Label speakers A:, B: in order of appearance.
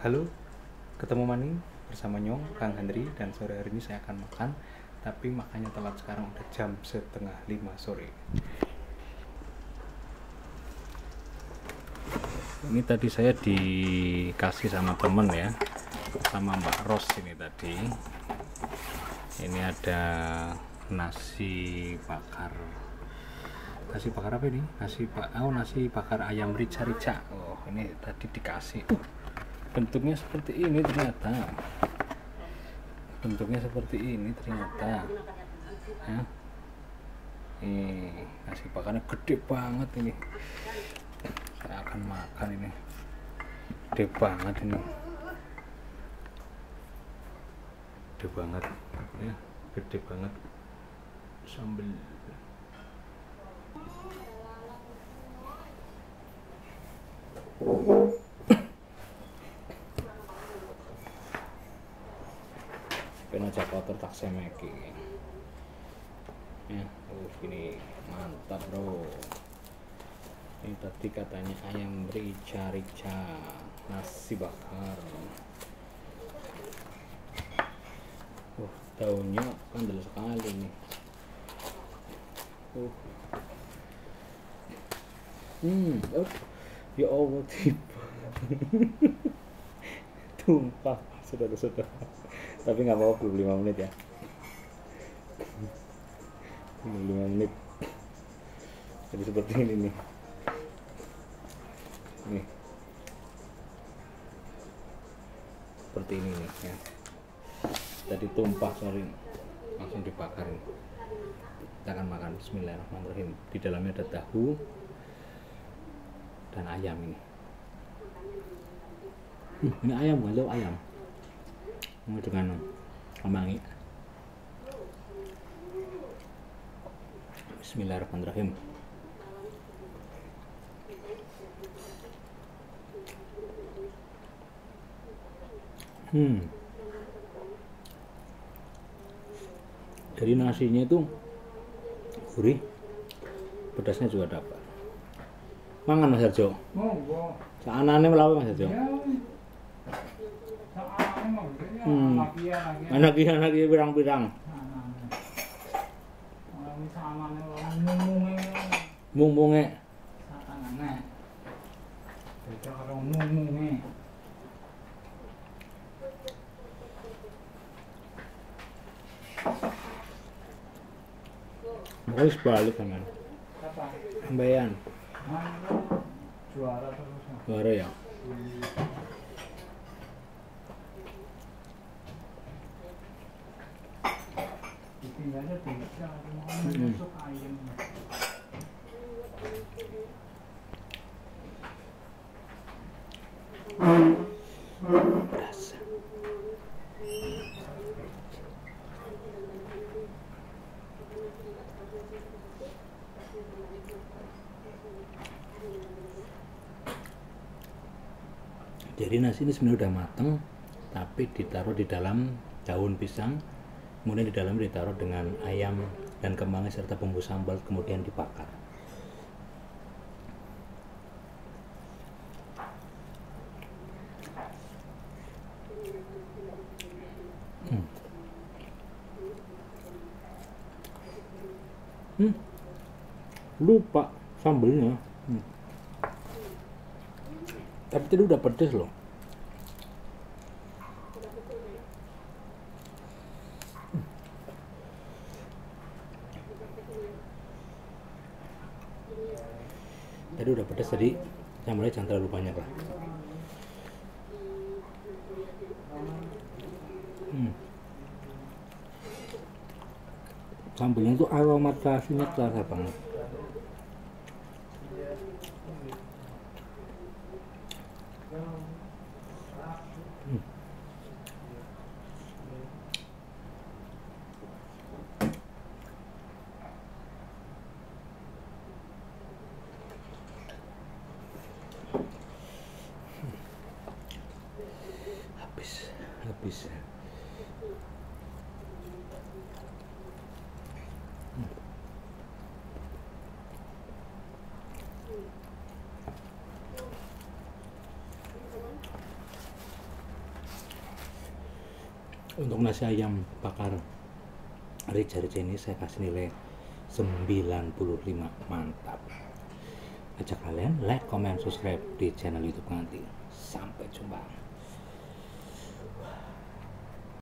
A: Halo, ketemu Mani bersama Nyong, Kang Hendri, dan sore hari ini saya akan makan. Tapi makannya telat, sekarang udah jam 4:30 sore. Ini tadi saya dikasih sama temen ya, sama Mbak Ros ini tadi. Ini ada nasi bakar apa ini? Nasi bakar ayam rica-rica. Oh, ini tadi dikasih. Bentuknya seperti ini ternyata. Ya. Ini nasi bakarnya gede banget ini. Saya akan makan ini. Gede banget ini. Ya, gede banget. Sambal. Kena kotor tak semeki ya. Ini mantap bro. Ini tadi katanya ayam rica-rica nasi bakar. Daunnya kandel sekali nih. Ya Allah, tiba tumpah saudara-saudara. Tapi nggak apa-apa, 25 menit ya. 25 menit. Jadi seperti ini nih. Nih. Seperti ini nih ya. Jadi tumpah, sorry. Langsung dibakarin. Kita akan makan. Bismillahirrahmanirrahim. Di dalamnya ada tahu dan ayam ini. Ini ayam, bukan ayam. Ini dengan kemangi. Bismillahirrahmanirrahim. Jadi nasinya itu gurih, pedasnya juga dapat. Mangan Mas Harjo. Saanane melawe Mas Harjo. Anak pirang-pirang. Mung-munge. Harus balik kan? Ambeyan. Juara ya. Jadi nasi ini sebenarnya udah mateng, tapi ditaruh di dalam daun pisang, kemudian di dalam ditaruh dengan ayam dan kemangi serta bumbu sambal, kemudian dibakar. Lupa sambelnya. Tapi tadi udah pedes loh. Tadi udah pedes, jadi sambalnya jangan terlalu banyak lah. Sambalnya tuh aromatisasinya terasa banget. Habis.
B: Untuk nasi ayam bakar Rica-Rica ini saya kasih nilai 95, mantap. Ajak kalian like, comment, subscribe di channel YouTube Pengantin. Sampai jumpa.